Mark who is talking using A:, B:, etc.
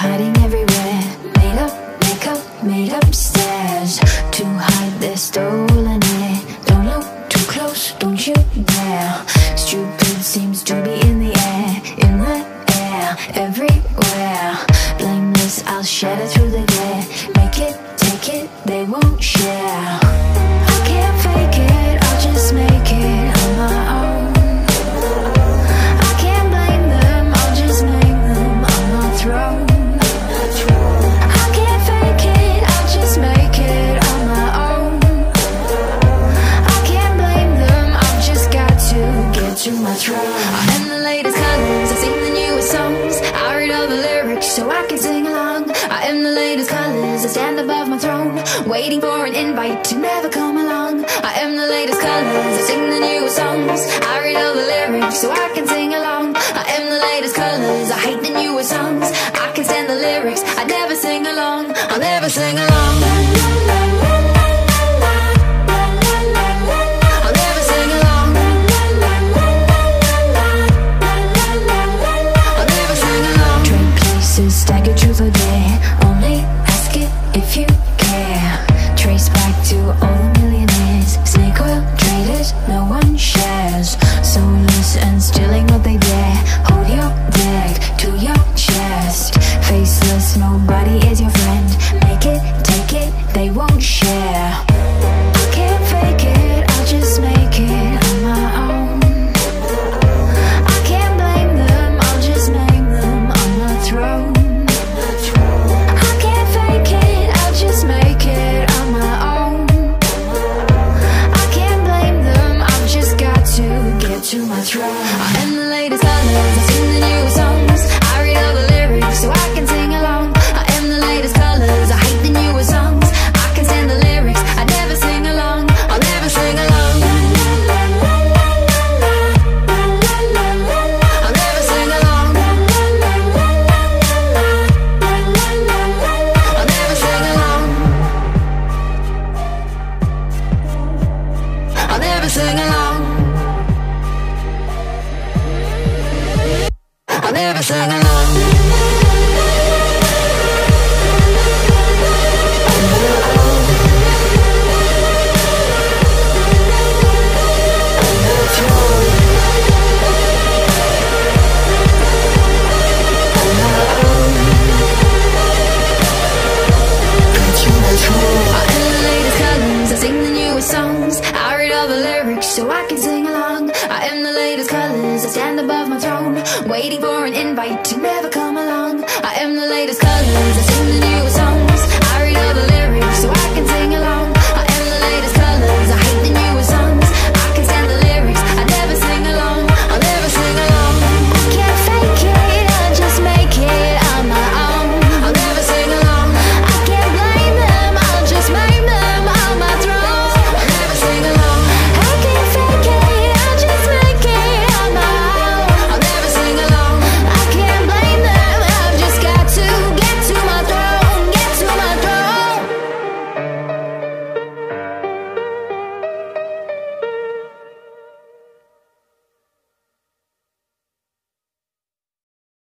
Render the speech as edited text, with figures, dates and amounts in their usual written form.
A: hiding everywhere. Made up, makeup, made up stairs to hide their stolen air. Don't look too close, don't you dare. Stupid seems to be in the air, everywhere. Blameless, I'll shatter through the glare. Make it, take it, they won't share. I can't fake it, I'll just make it on my own. I can't blame them, I'll just make them on my throne. I can't fake it, I'll just make it on my own. I can't blame them, I've just got to get to my throne. I am the latest colors, I sing the newest songs. I read all the lyrics so I can sing along. I am the latest colors, I stand above my throne, waiting for an invite to never come along. I am the latest colors, I sing the newest songs. I read all the lyrics so I can sing along. I am the latest colors, I hate the newest songs. I can stand the lyrics, I never sing along. I'll never sing along. I'll never sing along. I'll never sing along. Trade places, stagger truth or dare. Only ask it if you care. Trace back to all the millionaires. Snake oil traders, no one shares. Soulless and stealing what they dare. Hold your deck to your chest. Faceless, nobody is your friend. Make it, take it, they won't share. I can't fake it, I'll just make it on my own. I can't blame them, I'll just make them on my throne. I can't fake it, I'll just make it on my own. I can't blame them, I've just got to get to my throne. I am the latest colors, I sing the newest songs. I read all the lyrics so I can sing along. I am the latest colors, I hate the newest songs. I can stand the lyrics, I never sing along. I'll never sing along. I'll never sing along. I'll never sing along. I'll never sing along. I'll never sing along. So I can sing along. I am the latest colors, I stand above my throne, waiting for an invite to never come.